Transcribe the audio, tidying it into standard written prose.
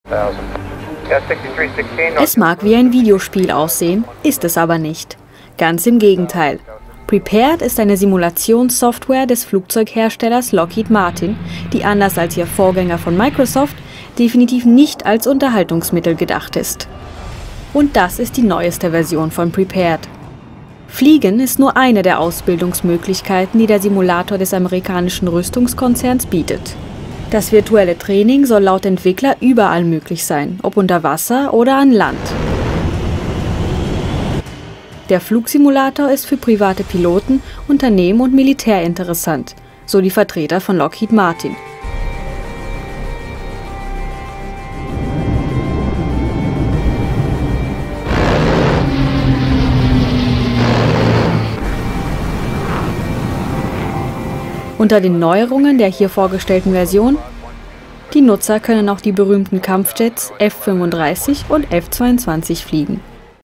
Es mag wie ein Videospiel aussehen, ist es aber nicht. Ganz im Gegenteil. Prepared ist eine Simulationssoftware des Flugzeugherstellers Lockheed Martin, die anders als ihr Vorgänger von Microsoft definitiv nicht als Unterhaltungsmittel gedacht ist. Und das ist die neueste Version von Prepared. Fliegen ist nur eine der Ausbildungsmöglichkeiten, die der Simulator des amerikanischen Rüstungskonzerns bietet. Das virtuelle Training soll laut Entwickler überall möglich sein, ob unter Wasser oder an Land. Der Flugsimulator ist für private Piloten, Unternehmen und Militär interessant, so die Vertreter von Lockheed Martin. Unter den Neuerungen der hier vorgestellten Version: Die Nutzer können auch die berühmten Kampfjets F-35 und F-22 fliegen.